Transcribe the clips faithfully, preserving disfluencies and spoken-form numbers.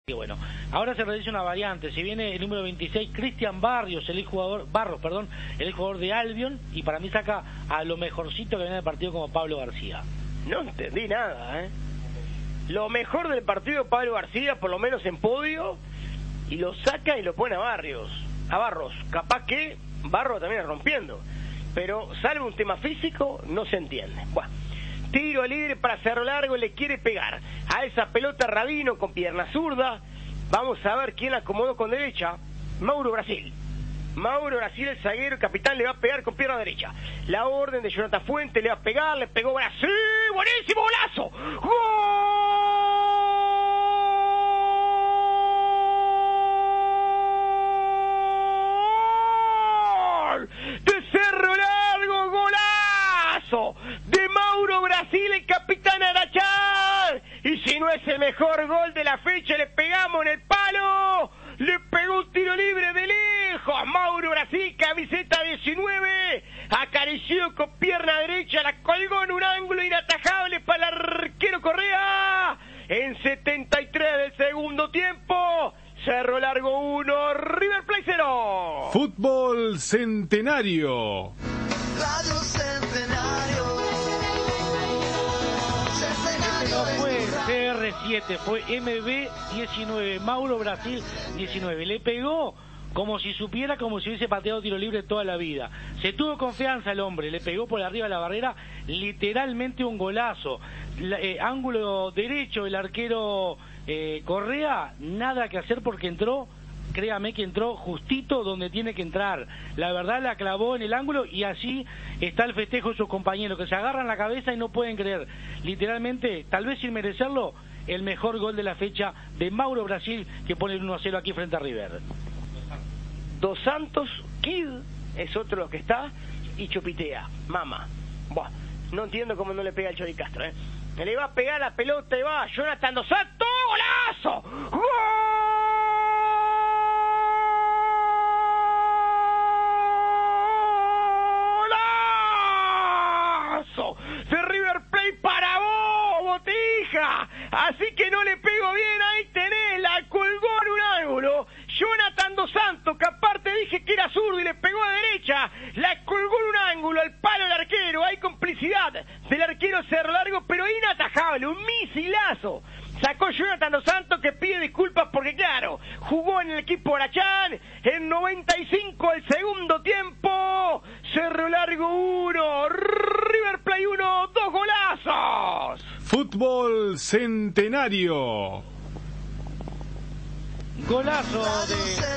Y bueno, ahora se realiza una variante, se viene el número veintiséis, Cristian Barrios, el jugador, Barros, perdón, el jugador de Albion, y para mí saca a lo mejorcito que viene del partido como Pablo García. No entendí nada, ¿eh? Lo mejor del partido Pablo García, por lo menos en podio, y lo saca y lo pone a Barrios, a Barros. Capaz que Barros también rompiendo, pero salvo un tema físico, no se entiende. Bueno. Tiro libre para Cerro Largo, le quiere pegar a esa pelota Rabino con pierna zurda. Vamos a ver quién la acomodó con derecha. Mauro Brasil. Mauro Brasil, el zaguero, el capitán, le va a pegar con pierna derecha. La orden de Jonathan Fuente, le va a pegar, le pegó Brasil. ¡Buenísimo golazo! ¡Gol! De Cerro Largo, golazo de Mauro Brasil, el capitán Arachar. Y si no es el mejor gol de la fecha, le pegamos en el palo. Le pegó un tiro libre de lejos. Mauro Brasil, camiseta diecinueve, acarició con pierna derecha, la colgó en un ángulo inatajable para el arquero Correa. En setenta y tres del segundo tiempo, Cerro Largo uno, River Plate cero. Fútbol Centenario. Radio Centenario. No fue C R siete, fue M B diecinueve, Mauro Brasil diecinueve. Le pegó como si supiera, como si hubiese pateado tiro libre toda la vida. Se tuvo confianza el hombre, le pegó por arriba de la barrera, literalmente un golazo. La, eh, ángulo derecho, el arquero eh, Correa, nada que hacer porque entró, créame que entró justito donde tiene que entrar. La verdad la clavó en el ángulo y así está el festejo de sus compañeros, que se agarran la cabeza y no pueden creer. Literalmente, tal vez sin merecerlo, el mejor gol de la fecha de Mauro Brasil, que pone el uno a cero aquí frente a River. Dos Santos, Kid es otro de los que está, y Chopitea, Mama. Buah, no entiendo cómo no le pega el Chori Castro, ¿eh? Le va a pegar la pelota y va Jonathan Dos Santos, ¡golazo! ¡Golazo! De River Plate para vos, Botija. Así que no le pego bien, ahí tenés, la colgó en un ángulo. Jonathan Dos Santos, que aparte dije que era zurdo y le pegó a derecha, la colgó en un ángulo, al palo del arquero. Hay complicidad del arquero Cerro Largo, pero inatajable, un misilazo. Sacó Jonathan Dos Santos, que pide disculpas porque, claro, jugó en el equipo Arachán. En noventa y cinco el segundo tiempo, Cerro Largo uno, River Plate uno, dos golazos. Fútbol Centenario. Golazo de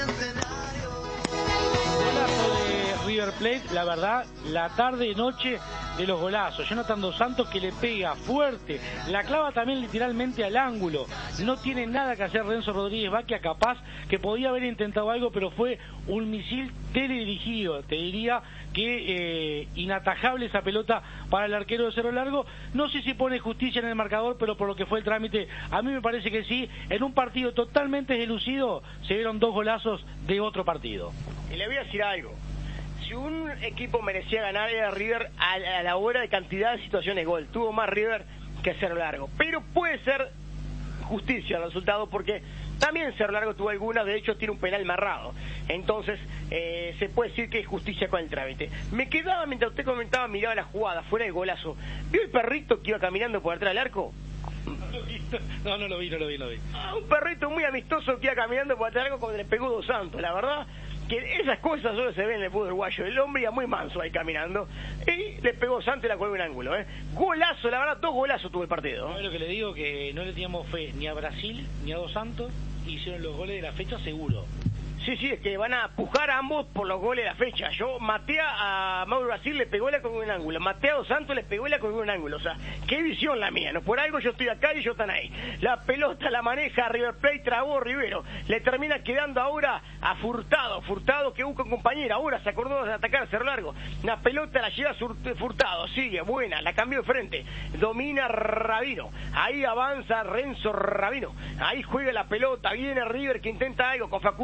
golazo de River Plate, la verdad, la tarde y noche de los golazos. Jonathan Dos Santos, que le pega fuerte, la clava también literalmente al ángulo. No tiene nada que hacer Renzo Rodríguez Baquia, capaz que podía haber intentado algo, pero fue un misil teledirigido. Te diría que eh, inatajable esa pelota para el arquero de Cerro Largo. No sé si pone justicia en el marcador, pero por lo que fue el trámite, a mí me parece que sí. En un partido totalmente deslucido, se vieron dos golazos de otro partido. Y le voy a decir algo. Si un equipo merecía ganar, era River a la hora de cantidad de situaciones gol. Tuvo más River que Cerro Largo. Pero puede ser justicia el resultado, porque también Cerro Largo tuvo algunas, de hecho tiene un penal marrado. Entonces, eh, se puede decir que es justicia con el trámite. Me quedaba, mientras usted comentaba, miraba la jugada, fuera del golazo. ¿Vio el perrito que iba caminando por detrás del arco? No, no lo vi, no lo vi, no lo vi. Ah, un perrito muy amistoso que iba caminando por detrás del arco cuando le pegó Dos Santos, la verdad. Que esas cosas solo se ven en el fútbol uruguayo. El hombre iba muy manso ahí caminando y le pegó Santos y la colgó en ángulo, ¿eh? Golazo, la verdad, dos golazos tuvo el partido, ¿eh? No, lo que le digo, que no le teníamos fe ni a Brasil ni a Dos Santos, hicieron los goles de la fecha seguro. Sí, sí, es que van a pujar a ambos por los goles de la fecha. Yo maté a Mauro Brasil, le pegó y la colgó en ángulo. Maté a Dos Santos, le pegó y la colgó en ángulo. O sea, qué visión la mía, ¿no? Por algo yo estoy acá y ellos están ahí. La pelota la maneja River Plate, trabó Rivero. Le termina quedando ahora a Furtado. Furtado que busca un compañero. Ahora se acordó de atacar a Cerro Largo. La pelota la lleva Furtado. Sigue, buena, la cambió de frente. Domina Rabino. Ahí avanza Renzo Rabino. Ahí juega la pelota. Viene River que intenta algo con Facundo Rodríguez.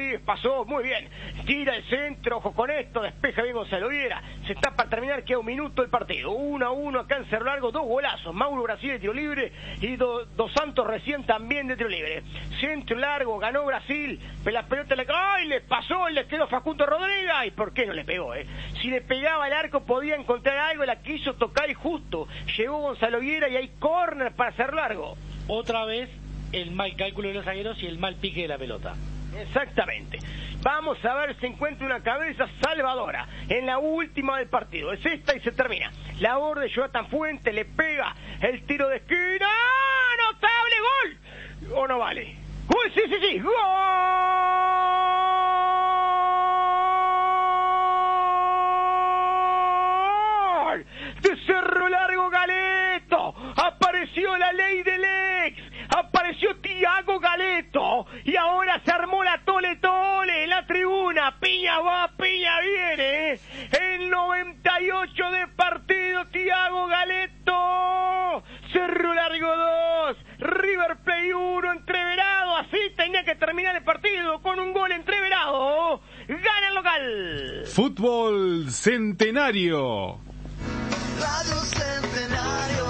Rodríguez pasó, muy bien. Tira el centro, ojo con esto, despeja bien Gonzalo Viera. Se está para terminar, queda un minuto el partido. uno a uno acá en Cerro Largo, dos golazos. Mauro Brasil de tiro libre y do, Dos Santos recién también de tiro libre. Centro largo, ganó Brasil, la pelota le, ¡ay! Le pasó, le quedó Facundo Rodríguez. ¿Y por qué no le pegó, eh? Si le pegaba al arco podía encontrar algo, la quiso tocar y justo llegó Gonzalo Viera y hay córner para Cerro Largo. Otra vez el mal cálculo de los zagueros y el mal pique de la pelota. Exactamente. Vamos a ver si encuentra una cabeza salvadora en la última del partido. Es esta y se termina. La labor de Jonathan Fuentes, le pega el tiro de esquina. ¡Notable gol! ¿O no vale? ¡Uy, sí, sí, sí! ¡Gol! De Cerro Largo, Galeto. Apareció la ley del ex. Apareció Tiago Galeto. Y ahora se armó la tole tole en la tribuna. Piña va, Piña viene. En noventa y ocho de partido, Tiago Galeto. Cerro Largo dos. River Plate uno. Entreverado. Así tenía que terminar el partido con un gol entreverado. Gana el local. Fútbol Centenario. Radio Centenario.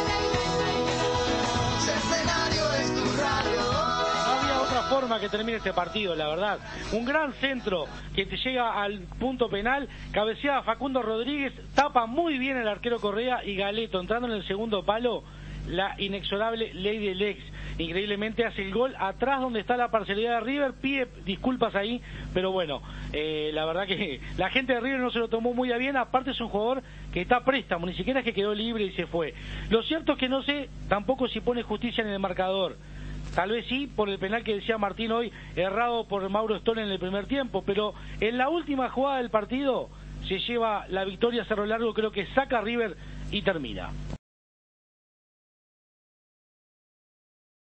Centenario es tu radio. No había otra forma que termine este partido, la verdad. Un gran centro que te llega al punto penal, cabeceaba Facundo Rodríguez, tapa muy bien el arquero Correa y Galeto, entrando en el segundo palo, la inexorable ley del ex. Increíblemente hace el gol atrás donde está la parcialidad de River, pide disculpas ahí, pero bueno, eh, la verdad que la gente de River no se lo tomó muy a bien, aparte es un jugador que está a préstamo, ni siquiera es que quedó libre y se fue. Lo cierto es que no sé tampoco si pone justicia en el marcador, tal vez sí, por el penal que decía Martín hoy, errado por Mauro Stone en el primer tiempo, pero en la última jugada del partido se lleva la victoria Cerro Largo, creo que saca a River y termina.